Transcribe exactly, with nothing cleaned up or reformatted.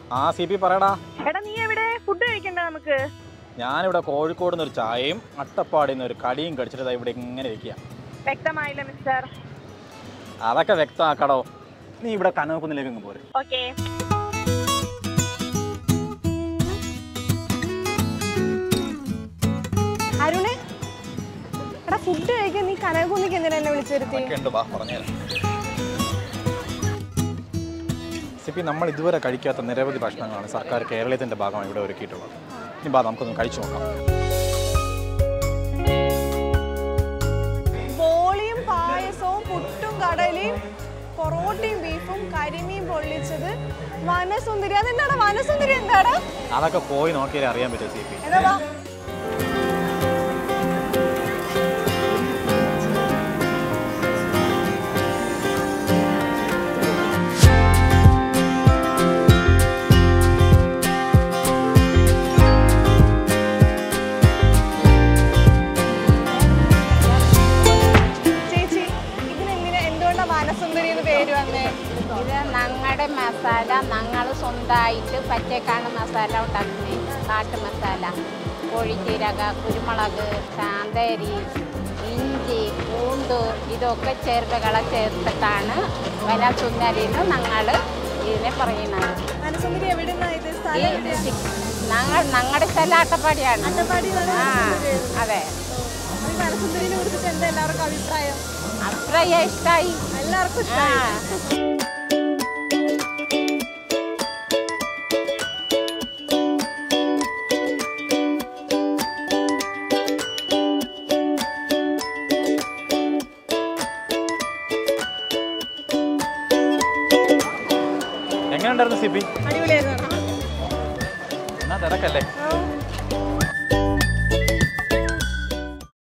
ആ C P പറയടാ. എടാ നീ എവിടെ? ഫുഡ് കഴിക്കണ്ട നമുക്ക്? ഞാനിവിടെ കോഴിക്കോട് നിന്ന് ഒരു ചായയും അട്ടപ്പാടിയിൽ നിന്ന് ഒരു കടിയും കടിച്ചിട്ട് ഇവിടെ ഇങ്ങനെ ഇരിക്കുക. വ്യക്തമായില്ല മിസ്റ്റർ. അതൊക്കെ വ്യക്തമാക്കടോ. നീ ഇവിടെ കനകക്കുന്നിലേക്ക് പോരെ. ഓക്കേ. അരുണേ, എടാ ഫുഡ് കഴിക്കാൻ നീ കനകക്കുന്നിക്ക് എന്തിനാ എന്നെ വിളിച്ചു വരുത്തി? സിപ്പി, നമ്മൾ ഇതുവരെ കഴിക്കാത്ത നിരവധി ഭക്ഷണങ്ങളാണ് സർക്കാർ കേരളത്തിന്റെ ഭാഗമായി ഇവിടെ ഒരുക്കിയിട്ടുള്ളത്. ഇനി ബാ നമുക്കൊന്ന് കഴിച്ചു നോക്കാം. ബോളിയും പായസവും പുട്ടും കടലയും പൊറോട്ടയും ബീഫും കരിമീൻ പൊള്ളിച്ചത് വനസുന്ദരി. അതെന്താടാ വനസുന്ദരി? എന്താടാ അതൊക്കെ പോയി നോക്കിയാലേ അറിയാൻ പറ്റും സി പി. എന്താ ഇത് ഞങ്ങളുടെ മസാല, ഞങ്ങൾ സ്വന്തമായിട്ട് പച്ചക്കാണ് മസാല ഉണ്ടാക്കുന്നത്. കാട്ടു മസാല, കോഴിച്ചീരക, കുരുമുളക്, കാന്താരി, ഇഞ്ചി, പൂണ്ട് ഇതൊക്കെ ചേർവകളെ ചേർത്തിട്ടാണ് വനസുന്ദരിന്ന് ഞങ്ങൾ ഇതിനെ പറയുന്നത്. ഞങ്ങൾ ഞങ്ങളുടെ സ്ഥലം അട്ടപ്പാടിയാണ്. ആ അതെ. അഭിപ്രായം? അഭിപ്രായം ഇഷ്ടമായി എല്ലാവർക്കും. എങ്ങനെയുണ്ടായിരുന്നു സി പി? അടിപൊളിയായിരുന്നു. എന്നാ തിരക്കല്ലേ?